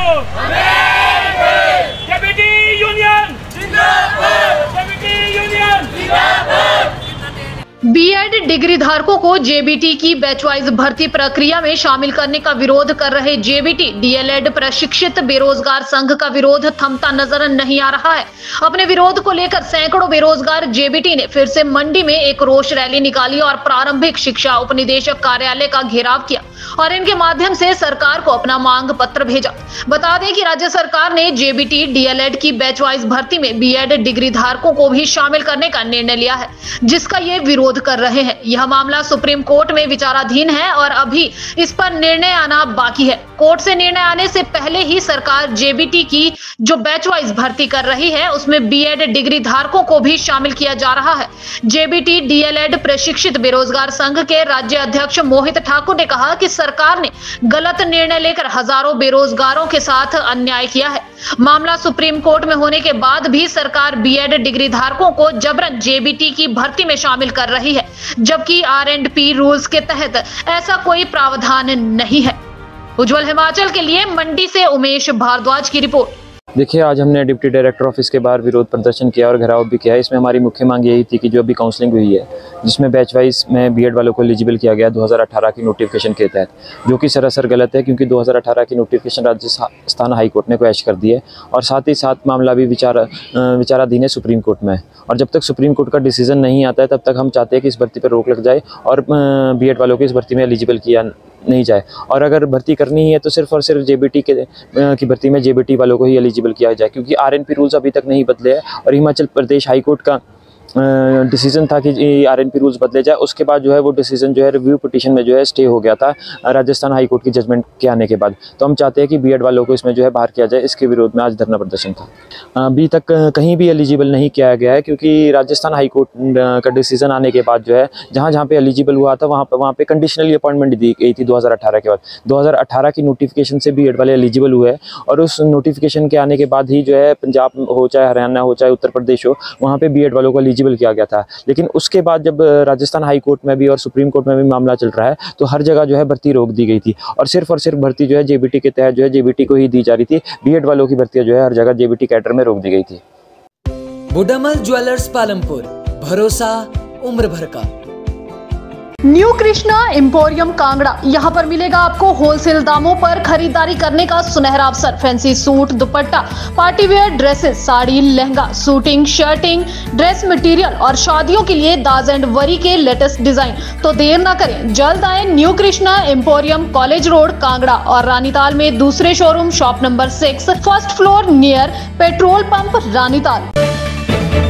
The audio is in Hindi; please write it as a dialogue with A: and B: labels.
A: जेबीटी यूनियन जिंदाबाद, जेबीटी यूनियन जिंदाबाद।
B: बीएड डिग्री धारकों को जेबीटी की बैचवाइज भर्ती प्रक्रिया में शामिल करने का विरोध कर रहे जेबीटी डीएलएड प्रशिक्षित बेरोजगार संघ का विरोध थमता नजर नहीं आ रहा है। अपने विरोध को लेकर सैकड़ों बेरोजगार जेबीटी ने फिर से मंडी में एक रोष रैली निकाली और प्रारंभिक शिक्षा उपनिदेशक कार्यालय का घेराव किया और इनके माध्यम से सरकार को अपना मांग पत्र भेजा। बता दें कि राज्य सरकार ने जेबीटी डीएलएड की बैचवाइज भर्ती में बीएड डिग्री धारकों को भी शामिल करने का निर्णय लिया है, जिसका ये विरोध कर रहे हैं। यह मामला सुप्रीम कोर्ट में विचाराधीन है और अभी इस पर निर्णय आना बाकी है। कोर्ट से निर्णय आने से पहले ही सरकार जेबीटी की जो बैचवाइज भर्ती कर रही है उसमें बीएड डिग्री धारकों को भी शामिल किया जा रहा है। जेबीटी डीएलएड प्रशिक्षित बेरोजगार संघ के राज्य अध्यक्ष मोहित ठाकुर ने कहा कि सरकार ने गलत निर्णय लेकर हजारों बेरोजगारों के साथ अन्याय किया है। मामला सुप्रीम कोर्ट में होने के बाद भी सरकार बीएड डिग्री धारकों को जबरन जेबीटी की भर्ती में शामिल कर रही है, जबकि R&P रूल्स के तहत ऐसा कोई प्रावधान नहीं है। उज्जवल हिमाचल के लिए मंडी से उमेश भारद्वाज की रिपोर्ट।
C: देखिए, आज हमने डिप्टी डायरेक्टर ऑफिस के बाहर विरोध प्रदर्शन किया और घेराव भी किया। इसमें हमारी मुख्य मांग यही थी कि जो अभी काउंसलिंग हुई है, जिसमें बैच वाइज में बीएड वालों को एलिजिबल किया गया 2018 की नोटिफिकेशन के तहत, जो कि सरासर गलत है, क्योंकि 2018 की नोटिफिकेशन राजस्थान हाई कोर्ट ने क्वैश कर दी है और साथ ही साथ मामला भी विचाराधीन है सुप्रीम कोर्ट में। और जब तक सुप्रीम कोर्ट का डिसीजन नहीं आता है तब तक हम चाहते हैं कि इस भर्ती पर रोक लग जाए और बीएड वालों को इस भर्ती में एलिजिबल किया नहीं जाए। और अगर भर्ती करनी ही है तो सिर्फ और सिर्फ जेबीटी की भर्ती में जेबीटी वालों को ही एलिजिबल किया जाए, क्योंकि R&P रूल्स अभी तक नहीं बदले हैं और हिमाचल प्रदेश हाई कोर्ट का डिसीजन था कि R&P रूल्स बदले जाए। उसके बाद जो है वो डिसीजन जो है रिव्यू पिटीशन में जो है स्टे हो गया था राजस्थान हाई कोर्ट की जजमेंट के आने के बाद। तो हम चाहते हैं कि बीएड वालों को इसमें जो है बाहर किया जाए। इसके विरोध में आज धरना प्रदर्शन था। अभी तक कहीं भी एलिजिबल नहीं किया गया है, क्योंकि राजस्थान हाई कोर्ट का डिसीजन आने के बाद जो है जहाँ पे एलिजिबल हुआ था वहाँ पे कंडीशनली अपॉइंटमेंट दी गई थी 2018 के बाद। 2018 की नोटिफिकेशन से बीएड वाले एलिजिबल हुए और उस नोटिफिकेशन के आने के बाद ही जो है पंजाब हो चाहे हरियाणा हो चाहे उत्तर प्रदेश हो, वहाँ पे बीएड वालों को एलिजिबल किया गया था। लेकिन उसके बाद जब राजस्थान हाई कोर्ट में भी और सुप्रीम कोर्ट में भी मामला चल रहा है तो हर जगह जो है भर्ती रोक दी गई थी और सिर्फ भर्ती जो है जेबीटी के तहत जो है जेबीटी को ही दी जा रही थी। बीएड वालों की भर्ती जो है हर जगह जेबीटी कैडर में रोक दी गई थी।
D: बुडामल ज्वेलर्स पालमपुर, भरोसा उम्र भर का।
B: न्यू कृष्णा एम्पोरियम कांगड़ा, यहाँ पर मिलेगा आपको होलसेल दामों पर खरीदारी करने का सुनहरा अवसर। Fancy suit, dupatta, party wear dresses, sari, lehenga, suiting, shirting, dress material और शादियों के लिए दाज एंड वरी के लेटेस्ट डिजाइन। तो देर ना करें, जल्द आए new Krishna emporium, college road, Kangra और रानीताल में दूसरे showroom shop number 6, first floor near petrol pump, Ranital.